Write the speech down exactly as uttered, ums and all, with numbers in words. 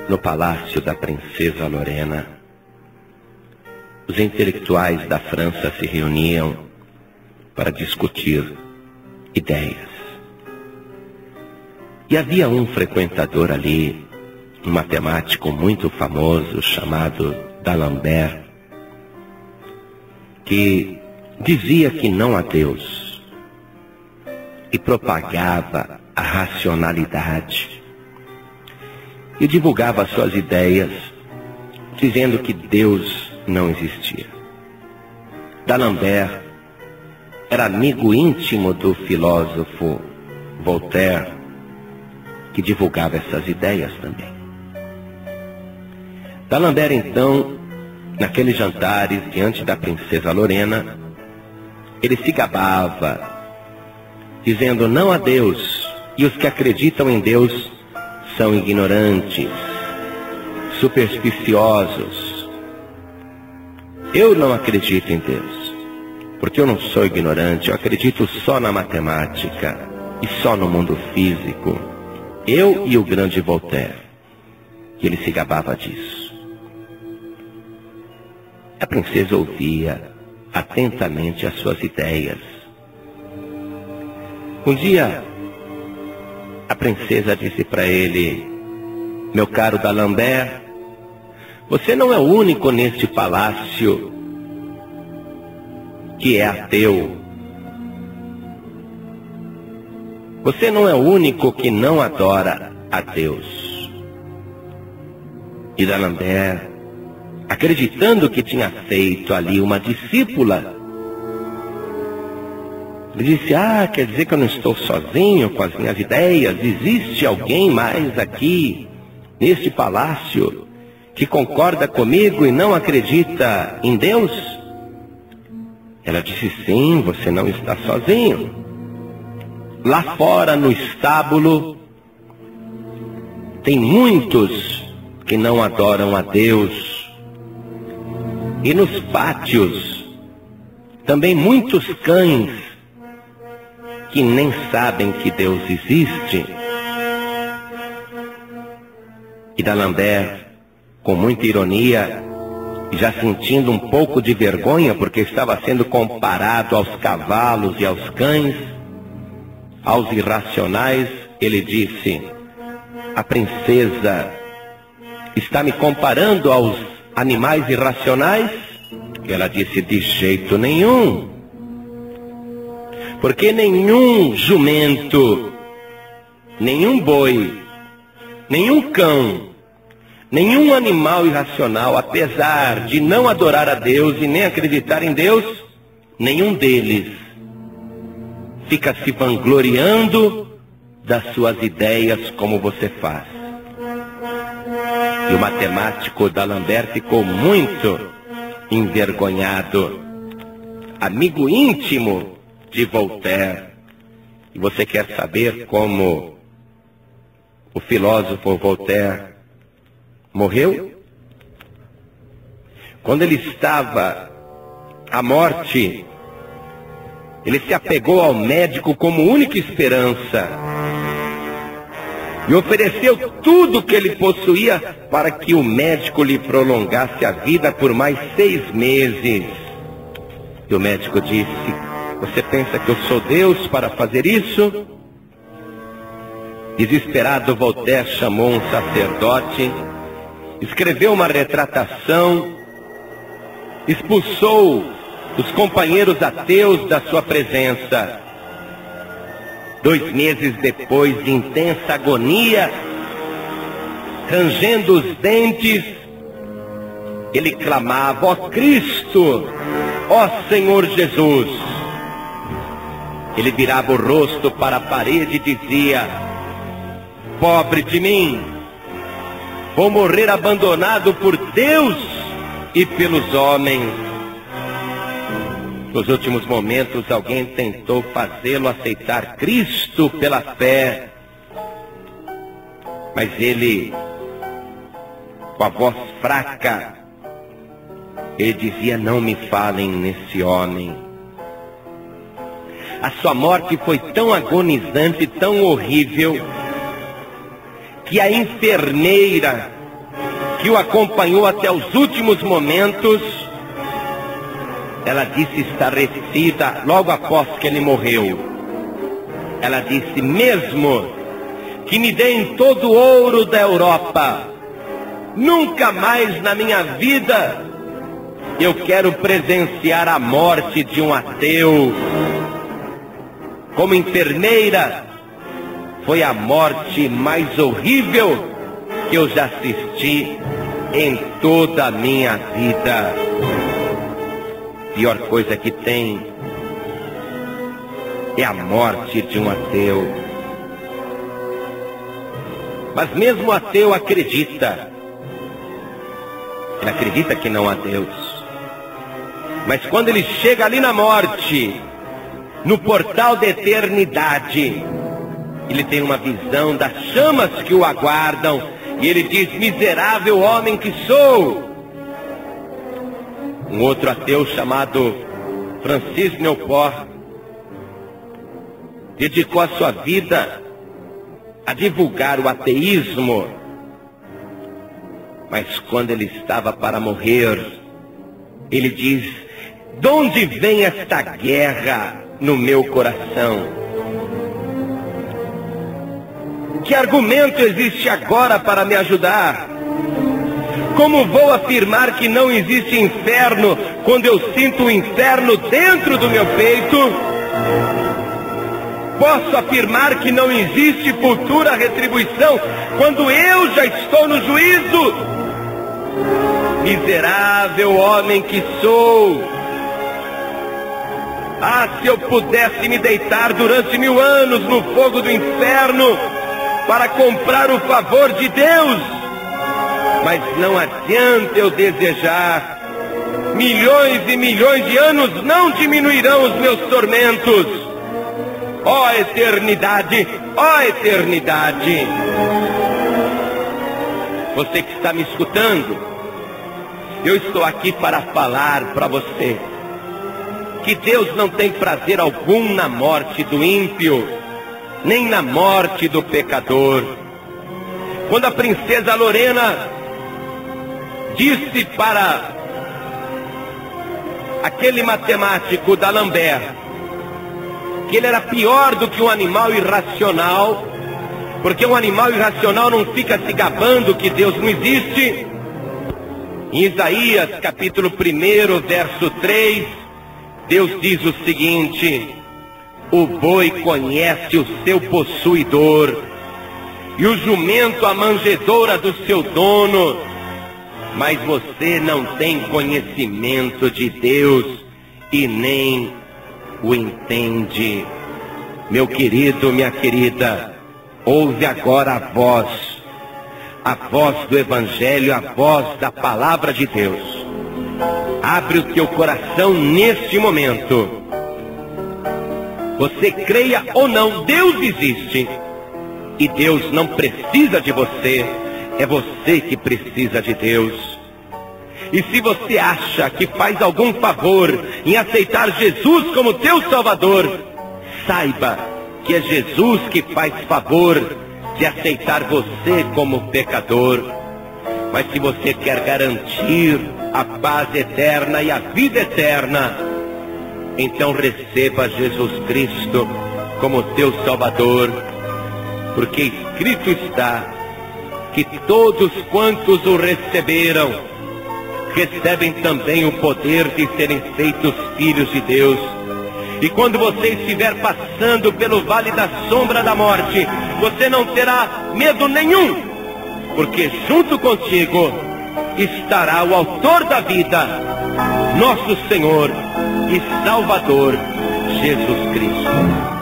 no palácio da princesa Lorena, os intelectuais da França se reuniam para discutir ideias. E havia um frequentador ali, um matemático muito famoso chamado D'Alembert, que dizia que não há Deus e propagava a racionalidade e divulgava suas ideias dizendo que Deus não existia. D'Alembert era amigo íntimo do filósofo Voltaire, que divulgava essas ideias também. D'Alembert, então, naqueles jantares diante da princesa Lorena, ele se gabava, dizendo: não há Deus, e os que acreditam em Deus são ignorantes, supersticiosos. Eu não acredito em Deus, porque eu não sou ignorante, eu acredito só na matemática e só no mundo físico. Eu e o grande Voltaire. E ele se gabava disso. A princesa ouvia atentamente as suas ideias. Um dia, a princesa disse para ele: meu caro D'Alembert, você não é o único neste palácio que é ateu. Você não é o único que não adora a Deus. E D'Alembert, acreditando que tinha feito ali uma discípula, ele disse: ah, quer dizer que eu não estou sozinho com as minhas ideias? Existe alguém mais aqui, neste palácio, que concorda comigo e não acredita em Deus? Ela disse: sim, você não está sozinho. Lá fora, no estábulo, tem muitos que não adoram a Deus. E nos pátios, também muitos cães que nem sabem que Deus existe. E D'Alembert, com muita ironia, já sentindo um pouco de vergonha, porque estava sendo comparado aos cavalos e aos cães, aos irracionais, ele disse: a princesa está me comparando aos animais irracionais? Ela disse: de jeito nenhum. Porque nenhum jumento, nenhum boi, nenhum cão, nenhum animal irracional, apesar de não adorar a Deus e nem acreditar em Deus, nenhum deles fica se vangloriando das suas ideias como você faz. E o matemático D'Alembert ficou muito envergonhado, amigo íntimo de Voltaire. E você quer saber como o filósofo Voltaire morreu? Quando ele estava à morte, ele se apegou ao médico como única esperança e ofereceu tudo que ele possuía para que o médico lhe prolongasse a vida por mais seis meses. E o médico disse: você pensa que eu sou Deus para fazer isso? Desesperado, Voltaire chamou um sacerdote, escreveu uma retratação, expulsou os companheiros ateus da sua presença. Dois meses depois de intensa agonia, rangendo os dentes, ele clamava: ó Cristo, ó Senhor Jesus. Ele virava o rosto para a parede e dizia: pobre de mim, vou morrer abandonado por Deus e pelos homens. Nos últimos momentos, alguém tentou fazê-lo aceitar Cristo pela fé, mas ele, com a voz fraca, ele dizia: não me falem nesse homem. A sua morte foi tão agonizante, tão horrível, que a enfermeira que o acompanhou até os últimos momentos, ela disse estarrecida logo após que ele morreu. Ela disse: mesmo que me deem todo o ouro da Europa, nunca mais na minha vida eu quero presenciar a morte de um ateu. Como enfermeira, foi a morte mais horrível que eu já assisti em toda a minha vida. Pior coisa que tem é a morte de um ateu. Mas mesmo o ateu acredita. Ele acredita que não há Deus. Mas quando ele chega ali na morte, no portal da eternidade, ele tem uma visão das chamas que o aguardam, e ele diz: miserável homem que sou. Um outro ateu chamado Francis Newport dedicou a sua vida a divulgar o ateísmo. Mas quando ele estava para morrer, ele diz: de onde vem esta guerra no meu coração? Que argumento existe agora para me ajudar? Como vou afirmar que não existe inferno quando eu sinto o inferno dentro do meu peito? Posso afirmar que não existe futura retribuição quando eu já estou no juízo? Miserável homem que sou! Ah, se eu pudesse me deitar durante mil anos no fogo do inferno para comprar o favor de Deus! Mas não adianta eu desejar. Milhões e milhões de anos não diminuirão os meus tormentos. Ó oh, eternidade, ó oh, eternidade. Você que está me escutando, eu estou aqui para falar para você que Deus não tem prazer algum na morte do ímpio, nem na morte do pecador. Quando a princesa Lorena disse para aquele matemático d'Alembert que ele era pior do que um animal irracional, porque um animal irracional não fica se gabando que Deus não existe. Em Isaías capítulo um, verso três, Deus diz o seguinte: o boi conhece o seu possuidor, e o jumento a manjedoura do seu dono, mas você não tem conhecimento de Deus e nem o entende. Meu querido, minha querida, ouve agora a voz, a voz do Evangelho, a voz da Palavra de Deus. Abre o teu coração neste momento. Você creia ou não, Deus existe. E Deus não precisa de você, é você que precisa de Deus. E se você acha que faz algum favor em aceitar Jesus como teu Salvador, saiba que é Jesus que faz favor de aceitar você como pecador. Mas se você quer garantir a paz eterna e a vida eterna, então receba Jesus Cristo como teu Salvador, porque escrito está que todos quantos o receberam, recebem também o poder de serem feitos filhos de Deus. E quando você estiver passando pelo vale da sombra da morte, você não terá medo nenhum, porque junto contigo estará o autor da vida, nosso Senhor e Salvador Jesus Cristo.